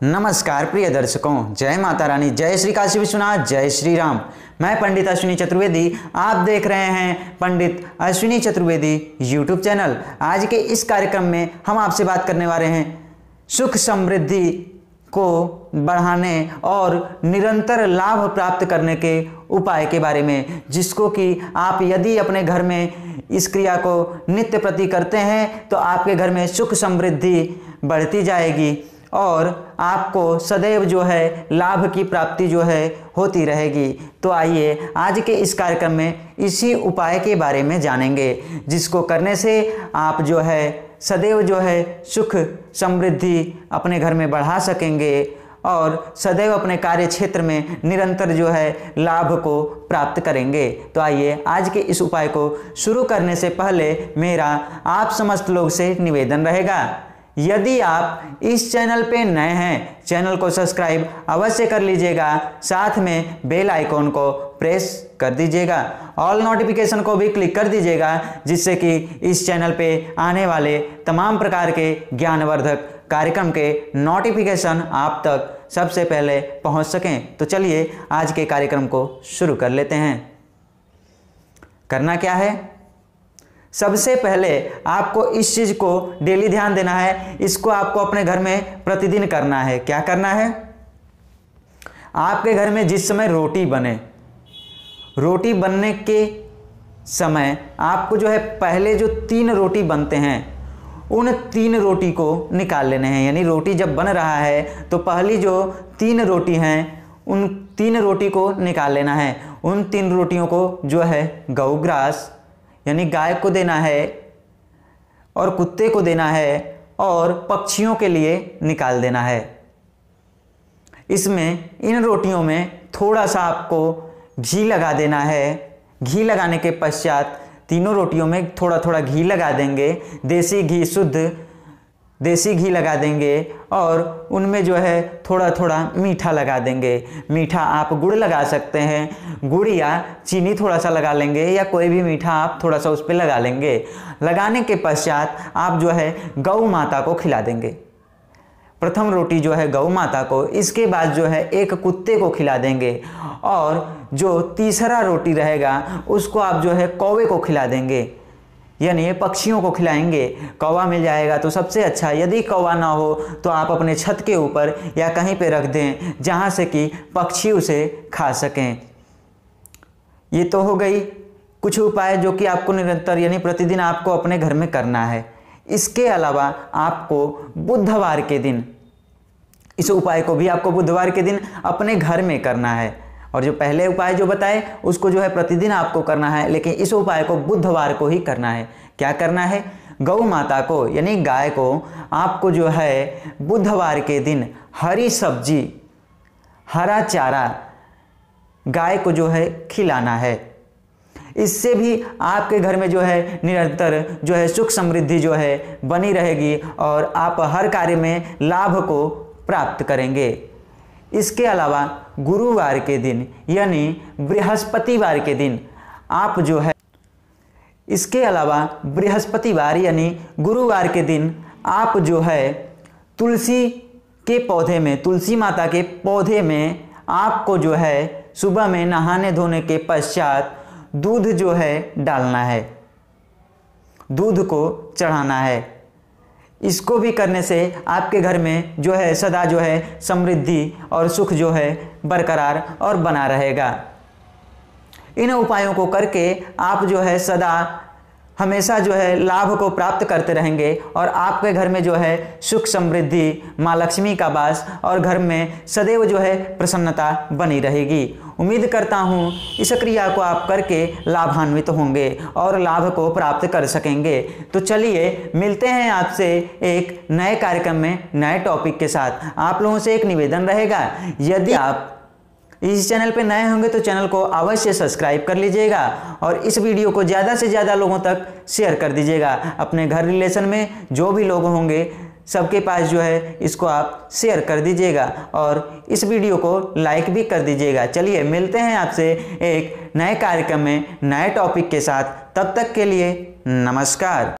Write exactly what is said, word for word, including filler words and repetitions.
नमस्कार प्रिय दर्शकों, जय माता रानी, जय श्री काशी विश्वनाथ, जय श्री राम। मैं पंडित अश्विनी चतुर्वेदी, आप देख रहे हैं पंडित अश्विनी चतुर्वेदी यूट्यूब चैनल। आज के इस कार्यक्रम में हम आपसे बात करने वाले हैं सुख समृद्धि को बढ़ाने और निरंतर लाभ प्राप्त करने के उपाय के बारे में, जिसको कि आप यदि अपने घर में इस क्रिया को नित्य प्रति करते हैं तो आपके घर में सुख समृद्धि बढ़ती जाएगी और आपको सदैव जो है लाभ की प्राप्ति जो है होती रहेगी। तो आइए आज के इस कार्यक्रम में इसी उपाय के बारे में जानेंगे, जिसको करने से आप जो है सदैव जो है सुख समृद्धि अपने घर में बढ़ा सकेंगे और सदैव अपने कार्य क्षेत्र में निरंतर जो है लाभ को प्राप्त करेंगे। तो आइए आज के इस उपाय को शुरू करने से पहले मेरा आप समस्त लोग से निवेदन रहेगा, यदि आप इस चैनल पे नए हैं, चैनल को सब्सक्राइब अवश्य कर लीजिएगा, साथ में बेल आइकॉन को प्रेस कर दीजिएगा, ऑल नोटिफिकेशन को भी क्लिक कर दीजिएगा, जिससे कि इस चैनल पे आने वाले तमाम प्रकार के ज्ञानवर्धक कार्यक्रम के नोटिफिकेशन आप तक सबसे पहले पहुंच सकें। तो चलिए आज के कार्यक्रम को शुरू कर लेते हैं। करना क्या है, सबसे पहले आपको इस चीज़ को डेली ध्यान देना है, इसको आपको अपने घर में प्रतिदिन करना है। क्या करना है, आपके घर में जिस समय रोटी बने, रोटी बनने के समय आपको जो है पहले जो तीन रोटी बनते हैं उन तीन रोटी को निकाल लेने हैं। यानी रोटी जब बन रहा है तो पहली जो तीन रोटी हैं उन तीन रोटी को निकाल लेना है। उन तीन रोटियों को जो है गौग्रास यानी गाय को देना है और कुत्ते को देना है और पक्षियों के लिए निकाल देना है। इसमें इन रोटियों में थोड़ा सा आपको घी लगा देना है। घी लगाने के पश्चात तीनों रोटियों में थोड़ा थोड़ा घी लगा देंगे, देसी घी, शुद्ध देसी घी लगा देंगे और उनमें जो है थोड़ा थोड़ा मीठा लगा देंगे। मीठा आप गुड़ लगा सकते हैं, गुड़ या चीनी थोड़ा सा लगा लेंगे या कोई भी मीठा आप थोड़ा सा उस पर लगा लेंगे। लगाने के पश्चात आप जो है गौ माता को खिला देंगे। प्रथम रोटी जो है गौ माता को, इसके बाद जो है एक कुत्ते को खिला देंगे और जो तीसरा रोटी रहेगा उसको आप जो है कौवे को खिला देंगे, यानी पक्षियों को खिलाएंगे। कौवा मिल जाएगा तो सबसे अच्छा, यदि कौवा ना हो तो आप अपने छत के ऊपर या कहीं पे रख दें जहाँ से कि पक्षी उसे खा सकें। ये तो हो गई कुछ उपाय जो कि आपको निरंतर यानी प्रतिदिन आपको अपने घर में करना है। इसके अलावा आपको बुधवार के दिन, इस उपाय को भी आपको बुधवार के दिन अपने घर में करना है। और जो पहले उपाय जो बताए उसको जो है प्रतिदिन आपको करना है, लेकिन इस उपाय को बुधवार को ही करना है। क्या करना है, गौ माता को यानी गाय को आपको जो है बुधवार के दिन हरी सब्जी, हरा चारा गाय को जो है खिलाना है। इससे भी आपके घर में जो है निरंतर जो है सुख समृद्धि जो है बनी रहेगी और आप हर कार्य में लाभ को प्राप्त करेंगे। इसके अलावा गुरुवार के दिन यानी बृहस्पतिवार के दिन आप जो है इसके अलावा बृहस्पतिवार यानी गुरुवार के दिन आप जो है तुलसी के पौधे में, तुलसी माता के पौधे में आपको जो है सुबह में नहाने धोने के पश्चात दूध जो है डालना है, दूध को चढ़ाना है। इसको भी करने से आपके घर में जो है सदा जो है समृद्धि और सुख जो है बरकरार और बना रहेगा। इन उपायों को करके आप जो है सदा हमेशा जो है लाभ को प्राप्त करते रहेंगे और आपके घर में जो है सुख समृद्धि, माँ लक्ष्मी का वास और घर में सदैव जो है प्रसन्नता बनी रहेगी। उम्मीद करता हूँ इस क्रिया को आप करके लाभान्वित होंगे और लाभ को प्राप्त कर सकेंगे। तो चलिए मिलते हैं आपसे एक नए कार्यक्रम में नए टॉपिक के साथ। आप लोगों से एक निवेदन रहेगा, यदि आप इस चैनल पे नए होंगे तो चैनल को अवश्य सब्सक्राइब कर लीजिएगा और इस वीडियो को ज़्यादा से ज़्यादा लोगों तक शेयर कर दीजिएगा। अपने घर रिलेशन में जो भी लोग होंगे सबके पास जो है इसको आप शेयर कर दीजिएगा और इस वीडियो को लाइक भी कर दीजिएगा। चलिए मिलते हैं आपसे एक नए कार्यक्रम में नए टॉपिक के साथ, तब तक के लिए नमस्कार।